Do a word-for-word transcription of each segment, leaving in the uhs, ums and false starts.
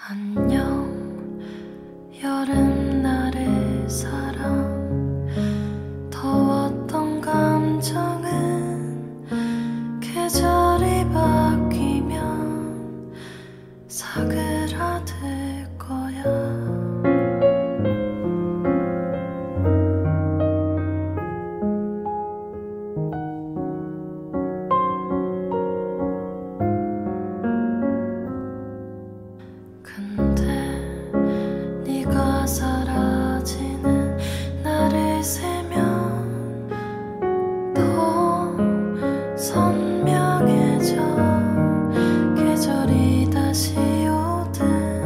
안녕 여름날의 사랑 더웠던 감정은 계절이 바뀌면 사그라들 거야. 사라지는 날을 세면 더 선명해져. 계절이 다시 오든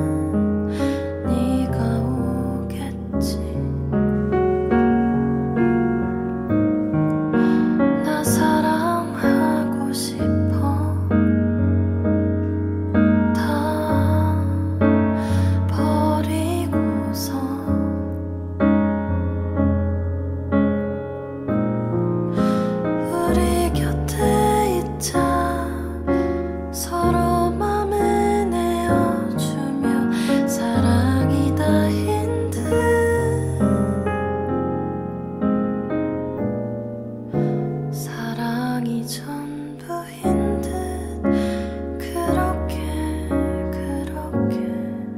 네가 오겠지. 나 사랑하고 싶어. 다 버리고서 우리 곁에 있자. 서로 맘을 내어주며 사랑이 다인 듯 사랑이 전부인 듯 그렇게 그렇게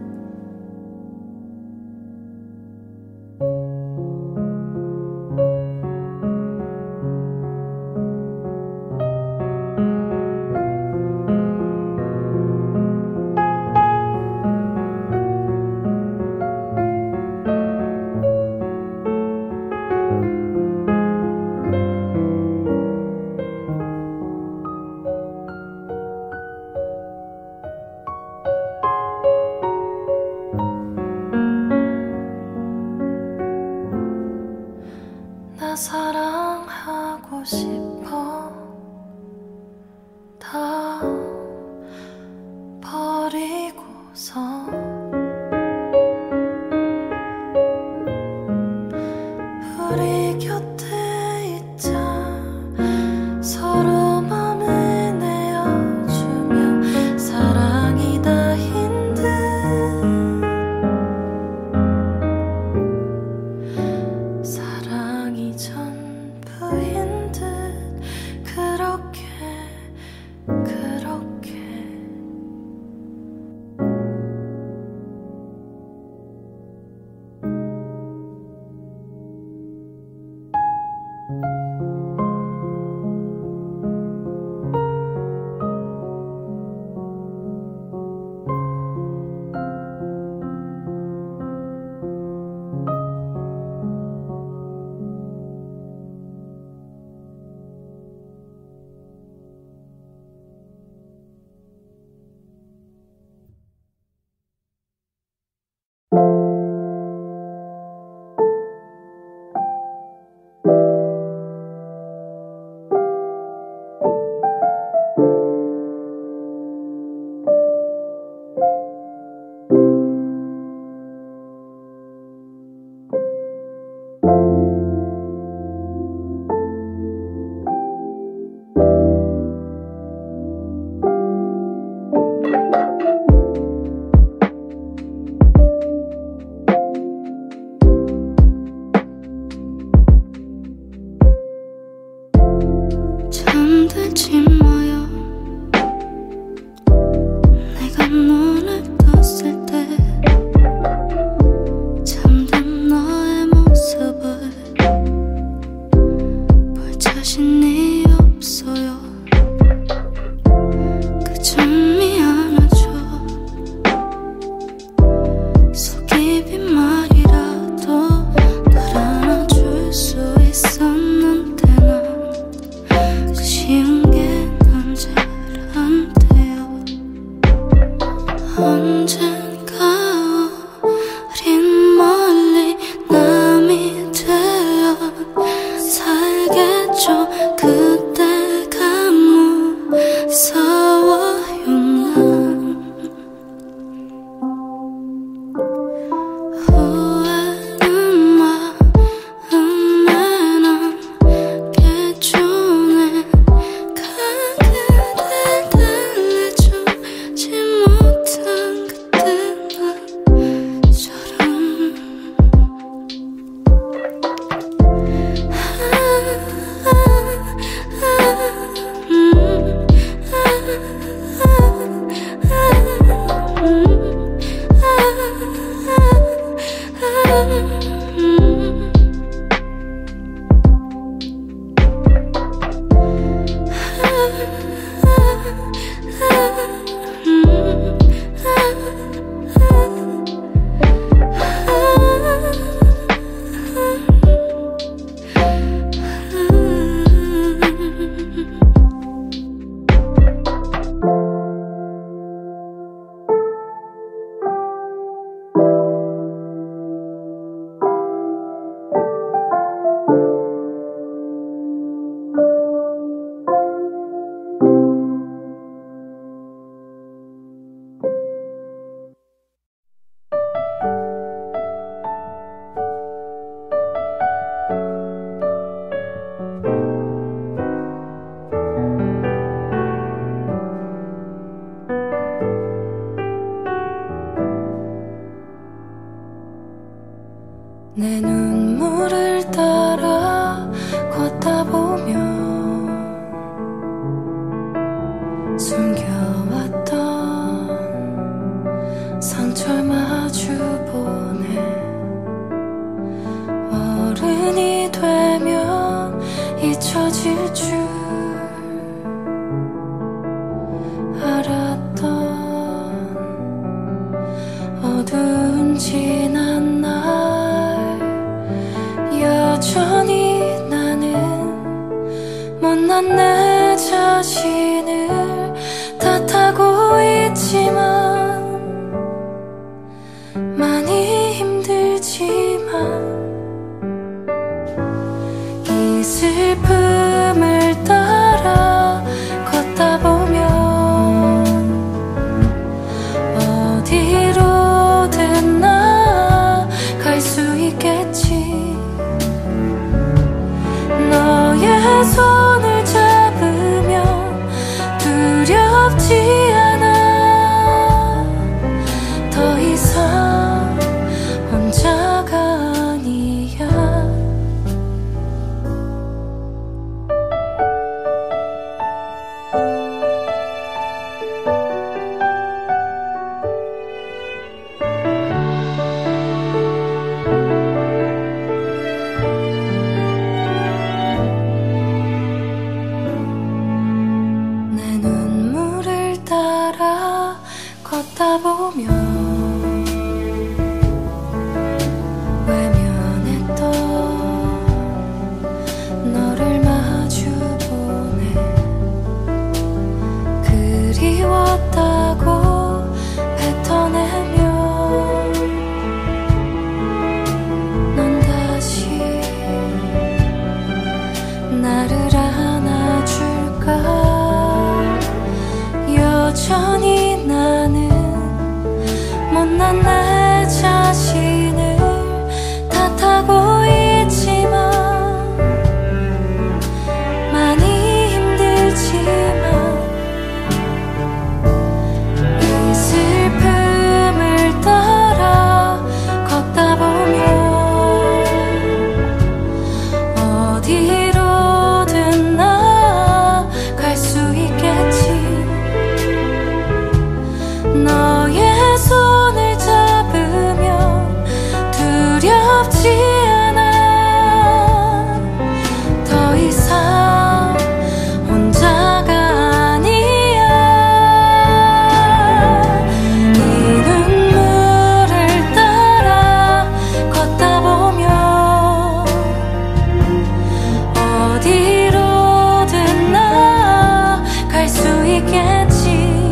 나 사랑하고 싶어. 다 버리고서 우리 곁에 있자. 서로 맘을 내어주며 사랑이 다인 듯 사랑이 전부인 듯 그렇게 그렇게 잠들지 마요. 내가 눈을 떴을 때 잠든 너의 모습을 볼 자신이 없어요. 그저 미안하죠. 속이 빈 말이라도 날 안아줄 수 있었는데 난 그 쉬운 게 난 잘 안 돼요. 언젠가 우린 멀리 남이 되어 살겠죠. 그때가 무서워요. 난 후회는 마음에 남겨주네. 가그를 달래주지 못한 그때 지난 날 여전히 나는 못난 내 자신을 탓하고 있지만 많이 힘들지만 이 슬픔을 따라 걷다 보면 어디로든 나아갈 수 있겠지. 너의 손을 잡으면 두렵지 않아. 더 이상 혼자가 아니야. 내 눈물을 따라 걷다 보면 외면했던 너를 마주보네. 그리웠다고 뱉어내면 넌 다시 나를 안아줄까. 여전히 나는 못난 내 자신을 탓하고 있지만 많이 힘들지만 이 슬픔을 따라 걷다 보면 어디로든 나아갈 수 있겠지. 너의 손을 잡으면 두렵지 않아. 더 이상 혼자가 아니야. 이 눈물을 따라 걷다 보면 어디로든 나아갈 수 있겠지.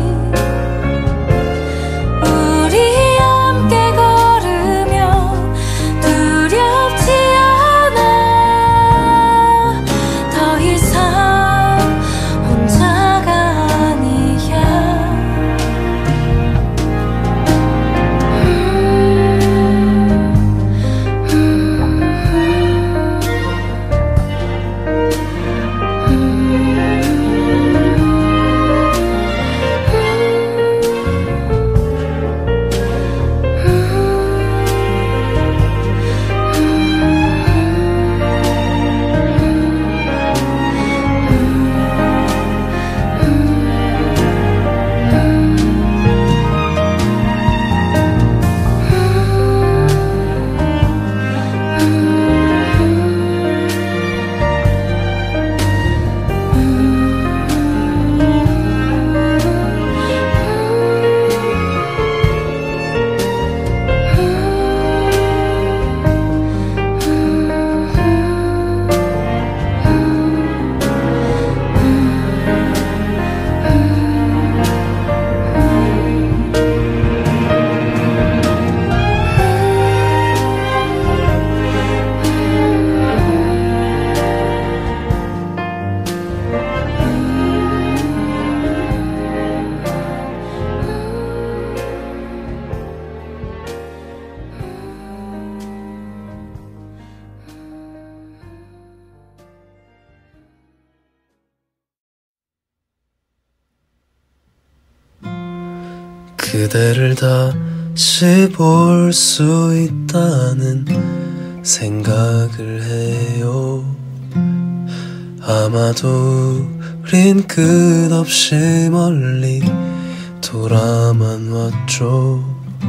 그대를 다시 볼 수 있다는 생각을 해요. 아마도 우린 끝없이 멀리 돌아만 왔죠.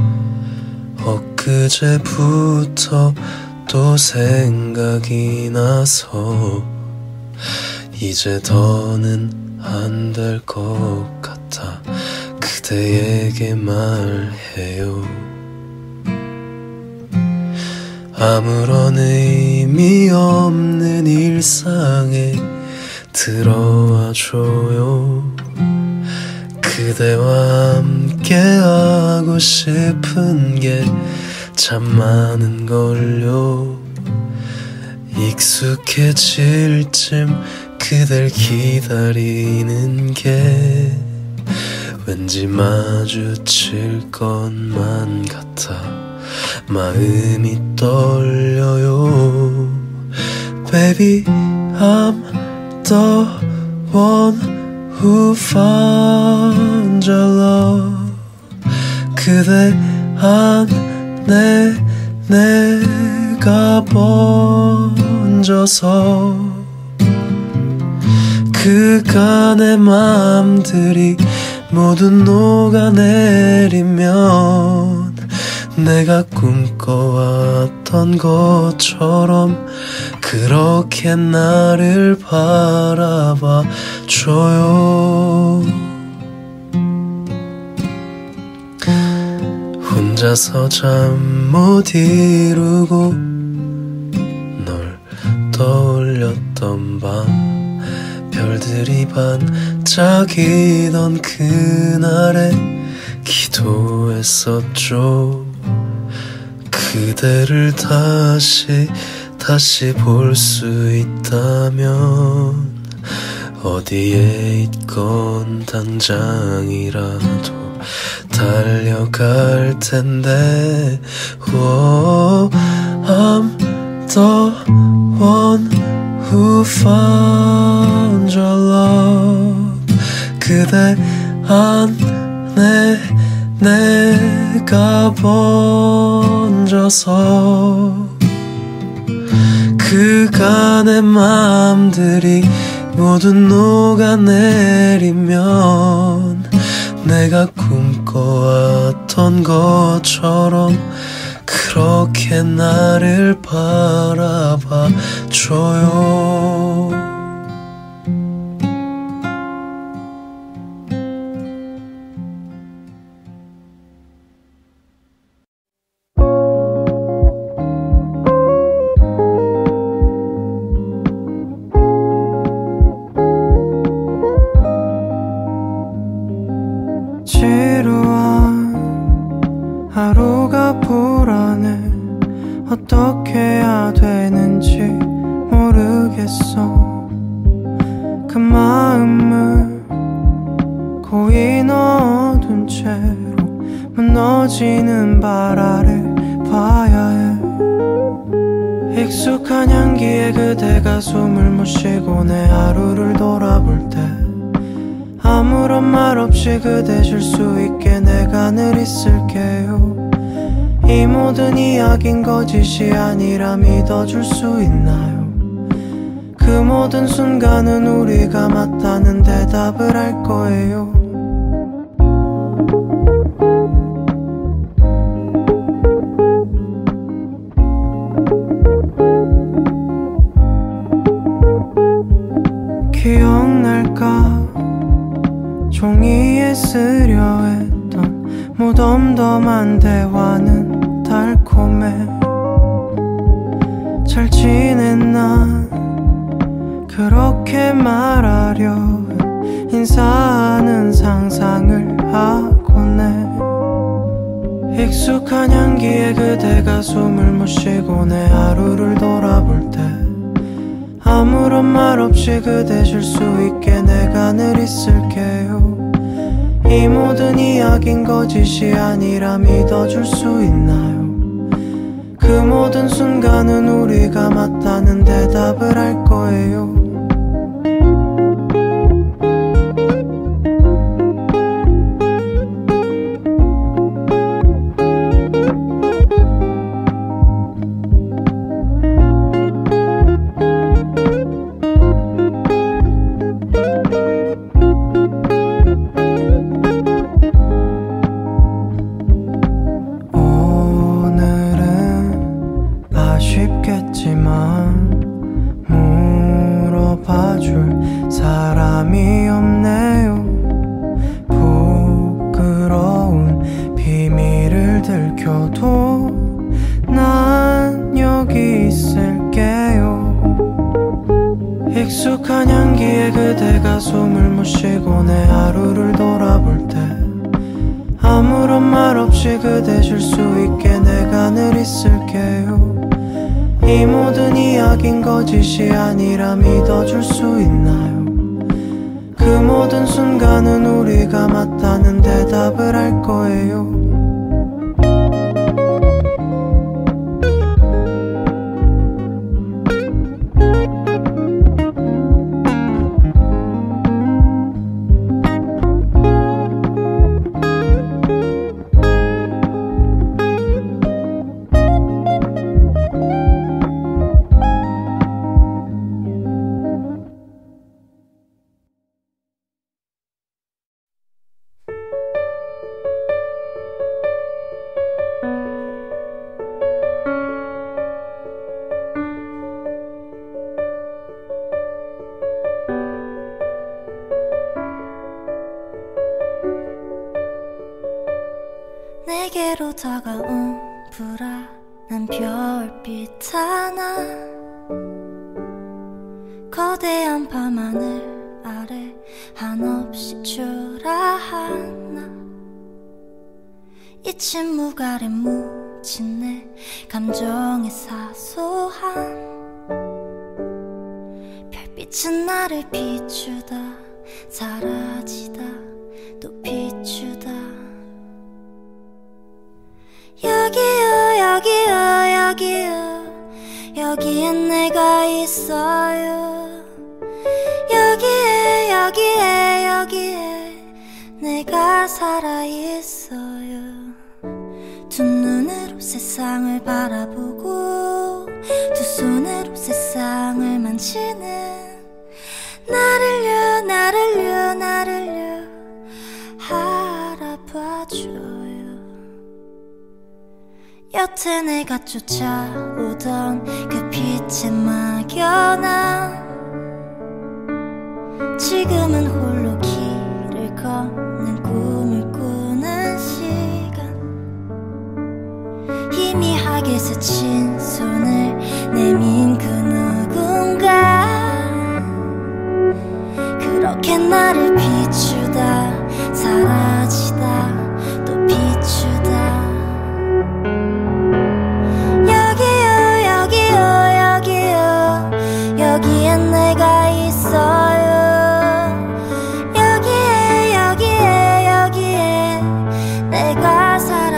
엊그제부터 또 생각이 나서 이제 더는 안 될 것 같아 그대에게 말해요. 아무런 의미 없는 일상에 들어와줘요. 그대와 함께 하고 싶은 게 참 많은걸요. 익숙해질 쯤 그댈 기다리는 게 왠지 마주칠 것만 같아 마음이 떨려요. Baby, I'm the one who found your love. 그대 안에 내가 번져서 그간의 맘들이 모두 녹아내리면 내가 꿈꿔왔던 것처럼 그렇게 나를 바라봐 줘요. 혼자서 잠 못 이루고 널 떠올렸던 밤, 별들이 반짝이던 그날에 기도했었죠. 그대를 다시 다시 볼 수 있다면 어디에 있건 당장이라도 달려갈 텐데. oh, I'm the one who found your love. 그대 안에 내가 번져서 그간의 맘들이 모두 녹아내리면 내가 꿈꿔왔던 것처럼 그렇게 나를 바라봐 줘요. 하루가 불안해. 어떻게 해야 되는지 모르겠어. 그 마음을 고이 넣어둔 채로 무너지는 발 아래 봐야 해. 익숙한 향기에 그대가 숨을 못 쉬고 내 하루를 돌아볼 때 아무런 말 없이 그대 쉴 수 있게 내가 늘 있을게요. 이 모든 이야긴 거짓이 아니라 믿어줄 수 있나요? 그 모든 순간은 우리가 맞다는 대답을 할 거예요. 기억날까? 종이에 쓰려 했던 무덤덤한 대화는 달콤해. 잘 지냈나? 그렇게 말하려 인사하는 상상을 하곤 해. 익숙한 향기에 그대가 숨을 못 쉬고 내 하루를 돌아볼 때 아무런 말 없이 그대 쉴 수 있게 내가 늘 있을게요. 이 모든 이야긴 거짓이 아니라 믿어줄 수 있나요? 그 모든 순간은 우리가 맞다는 대답을 할 거예요. 아쉽겠지만 향기에 그대가 숨을 못 쉬고 내 하루를 돌아볼 때 아무런 말 없이 그대 쉴 수 있게 내가 늘 있을게요. 이 모든 이야긴 거짓이 아니라 믿어줄 수 있나요? 그 모든 순간은 우리가 맞다는 대답을 할 거예요. 내게로 다가온 불안한 별빛 하나 거대한 밤하늘 아래 한없이 초라한 나 이 침묵 아래 묻힌 내 감정의 사소한 별빛은 나를 비추다 사라지다 또 비추다 여기요 여기요 여기요 여기엔 내가 있어요. 여기에 여기에 여기에 내가 살아있어요. 두 눈으로 세상을 바라보고 두 손으로 세상을 만지는 나를요 나를요 나를요 알아봐줘요. 여태 내가 쫓아오던 그 빛에 막연한 지금은 홀로 길을 걷는 꿈을 꾸는 시간 희미하게 스친 손을 내민 그 누군가 그렇게 나를 비추다 사라지다 또 비추다 여기엔 내가 있어요. 여기에 여기에 여기에 내가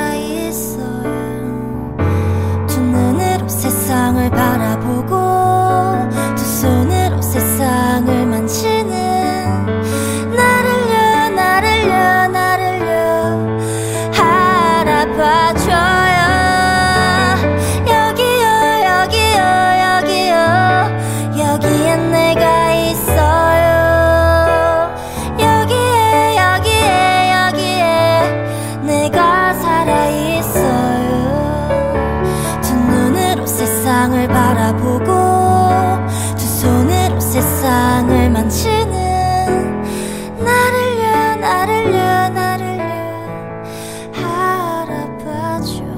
살아있어요. 두 눈으로 세상을 바라보고 두 손으로 세상을 만지는 나를요 나를요 나를요 알아봐줘요. 여기엔 내가 있어요. 여기에 여기에 여기에 내가 살아있어요. 두 눈으로 세상을 바라보고 두 손으로 세상을 만지는 나를요 나를요 나를요 알아봐줘요.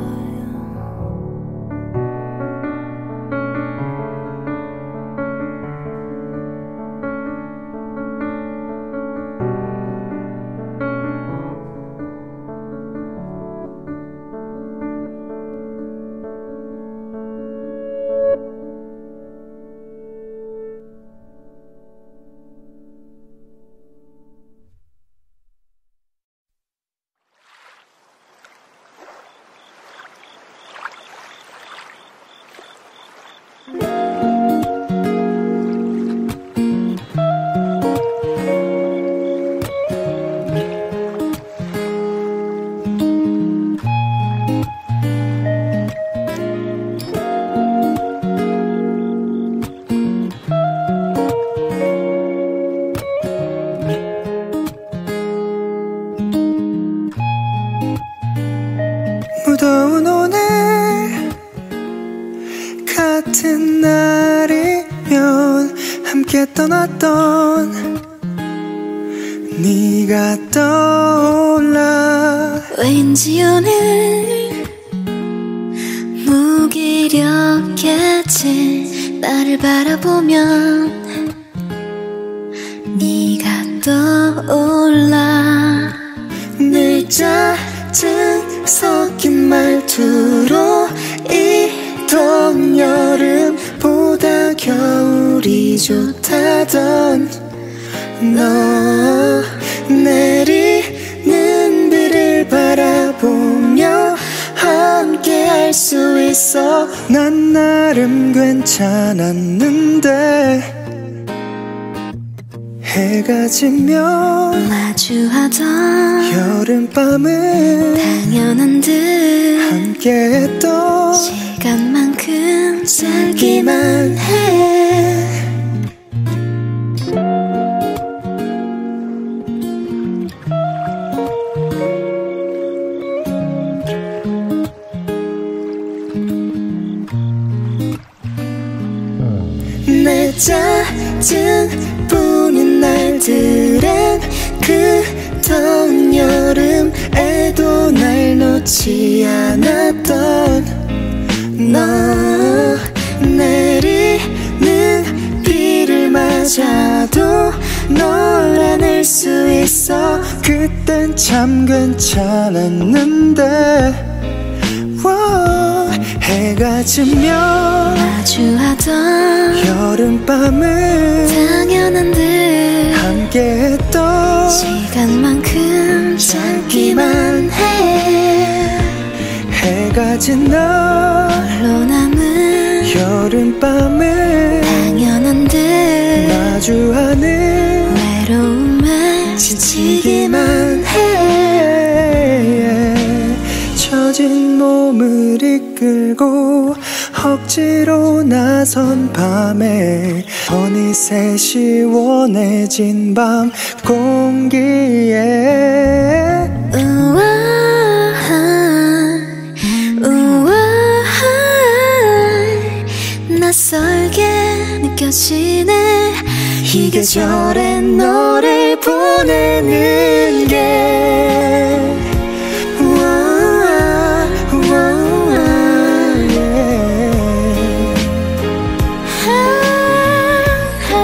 무더운 오늘 같은 날이면 함께 떠났던 네가 떠올라. 왠지 오늘 무기력해진 나를 바라보면 떠올라 늘 짜증 섞인 말투로 이던 여름보다 겨울이 좋다던 너 내리는 비를 바라보며 함께 할 수 있어. 난 나름 괜찮았는데 해가 지면 마주하던 여름밤은 당연한 듯 함께했던 시간만큼 짧기만 해. 내 짜증뿐인 날들엔 그던 여름에도 날 놓지 않았던 너 내리는 비를 맞아도 널 안을 수 있어. 그땐 참 괜찮았는데 와, 해가 지면 마주하던 여름밤은 당연한 듯 함께했던 시간만큼 짧기만 해. 해가 진 날 홀로 남은 여름밤은 당연한 듯 마주하는 외로움에 지치기만 해. 처진 몸을 이끌고 억지로 나선 밤에 어느새 시원해진 밤 공기에 우아한 우아한 낯설게 느껴지네. 이 계절에 너를 보내는 게 우아, 우아, yeah. 아, 아,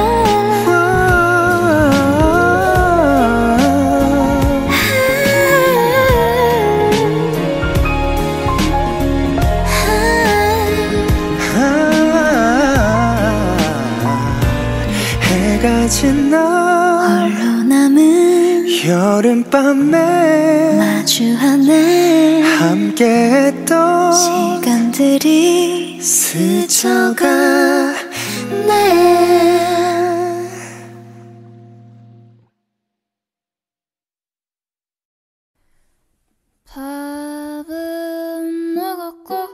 아, 해가 진 날 홀로 남은 여름밤에 마주하네. 함께했던 시간들이 스쳐가네. 밥은 먹었고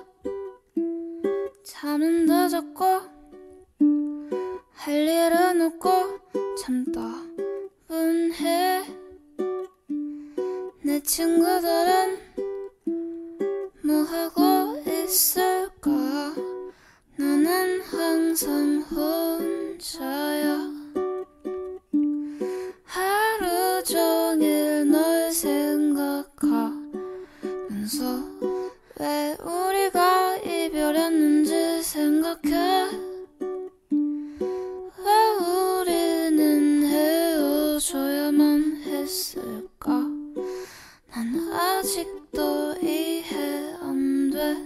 잠은 더 잤고 할 일은 없고 참 따분해. 내 친구들은 뭐하고 있을까? 나는 항상 혼자야. 하루 종일 널 생각하면서 왜 우리가 이별했는지 생각해. 왜 우리는 헤어져야만 했을까? 난 아직도 이해 안 돼.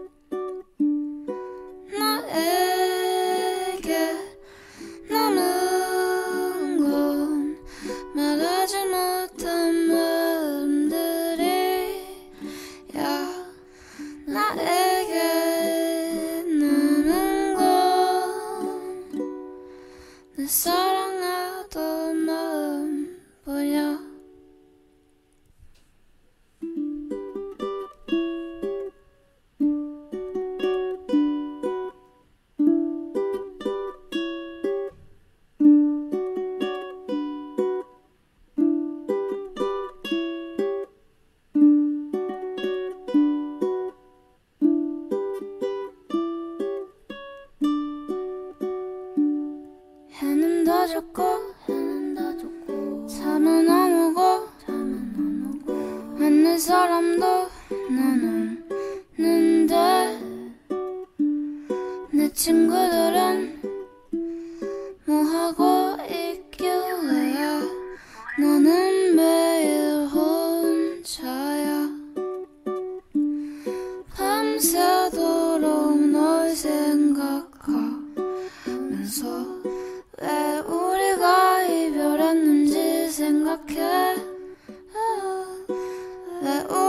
나에게 남은 건 말하지 못한 마음들이 야. 나에게 남은 건 내 사랑하던 마음뿐이야. 해는 더 졌고 해는 더 졌고 잠은 안 오고 잠은 안 오고 만날 사람도 난 없는데. 내 친구들은 뭐하고 있길래 너는 왜